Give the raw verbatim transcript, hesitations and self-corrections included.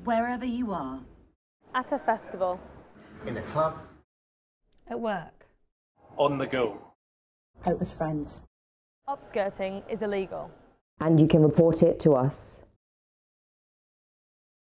Wherever you are. At a festival. In a club. At work. On the go. Out with friends. Upskirting is illegal. And you can report it to us.